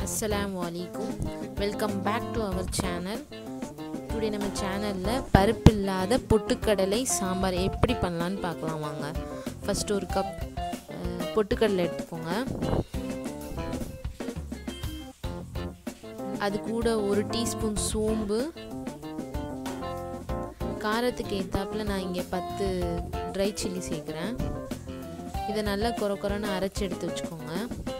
Assalamualaikum. Welcome back to our channel. Today நம்ம சேனல்ல பருப்பு இல்லாத பொட்டுக்கடலை சாம்பார் எப்படி பண்ணலாம்னு பார்க்கலாம் வாங்க. ஃபர்ஸ்ட் ஒரு கப் பொட்டுக்கடலை எடுத்துக்கோங்க. அது கூட ஒரு டீஸ்பூன் சோம்பு, காரத்துக்கு ஏத்தாப்புல நான் இங்கே 10 ட்ரை சில்லி சேர்க்குறேன். இதை நல்லா கொரன்னு அரைச்சி எடுத்து வச்சுக்கோங்க.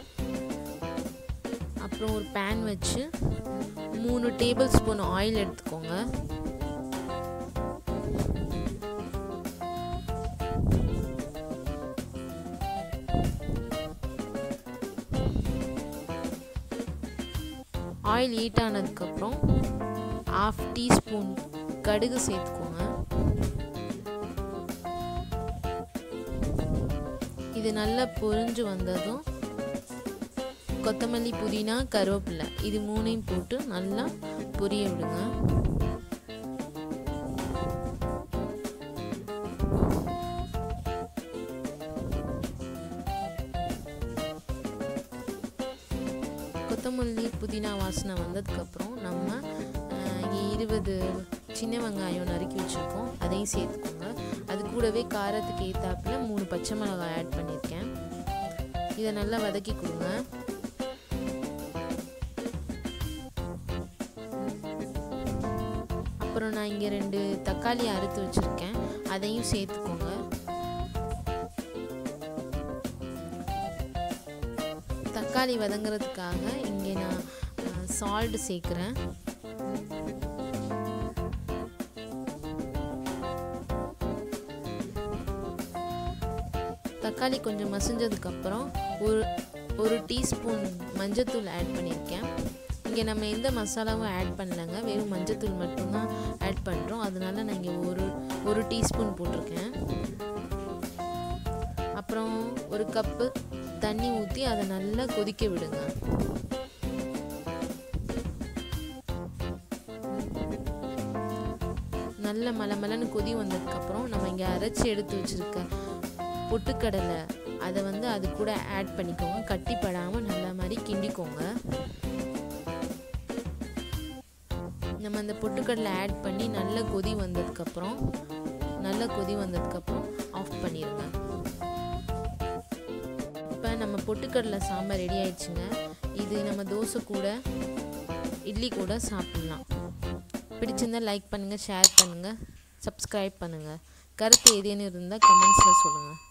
அப்புறம் ஒரு பேன் வச்சு 3 டேபிள் ஸ்பூன் ஆயில் எடுத்துக்கோங்க. ஆயில் ஹீட் ஆனதுக்கப்புறம் 1/2 டீஸ்பூன் கடுகு சேர்த்துக்கோங்க. இது நல்லா பொரிஞ்சு வந்ததும் கொத்தமல்லி, புதினா, கருவேப்பிலை இது மூணையும் போட்டு நல்லா பொரிய விடுங்க. கொத்தமல்லி, புதினா வாசனை வந்ததுக்கப்புறம் நம்ம இங்கே 20 சின்ன வெங்காயம் நறுக்கி வச்சுருக்கோம், அதையும் சேர்த்துக்கோங்க. அது கூடவே காரத்துக்கு ஏற்றாப்புல 3 பச்சை மிளகாய் ஆட் பண்ணியிருக்கேன். இதை நல்லா வதக்கி கொடுங்க. அப்புறம் நான் இங்கே 2 தக்காளி அறுத்து வச்சுருக்கேன், அதையும் சேர்த்துக்கோங்க. தக்காளி வதங்கிறதுக்காக இங்கே நான் சால்ட் சேர்க்குறேன். தக்காளி கொஞ்சம் மசிஞ்சதுக்கப்புறம் ஒரு டீஸ்பூன் மஞ்சத்தூள் ஆட் பண்ணியிருக்கேன். இங்கே நம்ம எந்த மசாலாவும் ஆட் பண்ணலைங்க, வெறும் மஞ்சத்தூள் மட்டும்தான் ஆட் பண்ணுறோம். அதனால நான் இங்கே ஒரு டீஸ்பூன் போட்டிருக்கேன். அப்புறம் ஒரு கப்பு தண்ணி ஊற்றி அதை நல்லா கொதிக்க விடுங்க. நல்ல மலமலன்னு கொதி வந்ததுக்கப்புறம் நம்ம இங்கே அரைச்சி எடுத்து வச்சுருக்க பொட்டுக்கடலை அதை அது கூட ஆட் பண்ணிக்கோங்க. கட்டிப்படாமல் நல்ல மாதிரி கிண்டிக்கோங்க. நம்ம அந்த பொட்டுக்கடலை ஆட் பண்ணி நல்லா கொதி வந்ததுக்கப்புறம் ஆஃப் பண்ணிடுங்க. இப்போ நம்ம பொட்டுக்கடலை சாம்பார் ரெடி ஆயிடுச்சுங்க. இது நம்ம தோசை கூட இட்லி கூட சாப்பிட்லாம். பிடிச்சிருந்தால் லைக் பண்ணுங்கள், ஷேர் பண்ணுங்கள், சப்ஸ்கிரைப் பண்ணுங்கள். கருத்து ஏதேனும் இருந்தால் கமெண்ட்ஸில் சொல்லுங்கள்.